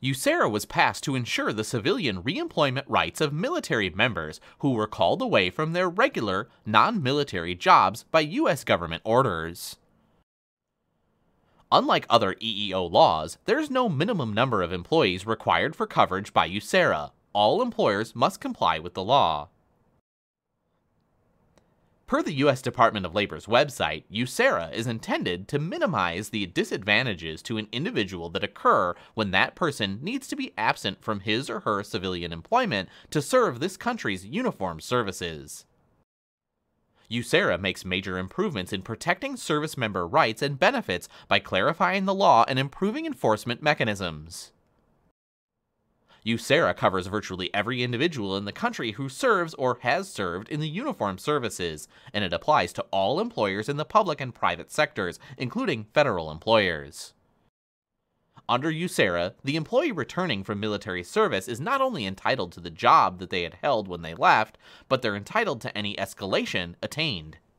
USERRA was passed to ensure the civilian reemployment rights of military members who were called away from their regular, non-military jobs by U.S. government orders. Unlike other EEO laws, there is no minimum number of employees required for coverage by USERRA. All employers must comply with the law. Per the U.S. Department of Labor's website, USERRA is intended to minimize the disadvantages to an individual that occur when that person needs to be absent from his or her civilian employment to serve this country's uniformed services. USERRA makes major improvements in protecting service member rights and benefits by clarifying the law and improving enforcement mechanisms. USERRA covers virtually every individual in the country who serves or has served in the uniformed services, and it applies to all employers in the public and private sectors, including federal employers. Under USERRA, the employee returning from military service is not only entitled to the job that they had held when they left, but they're entitled to any escalation attained.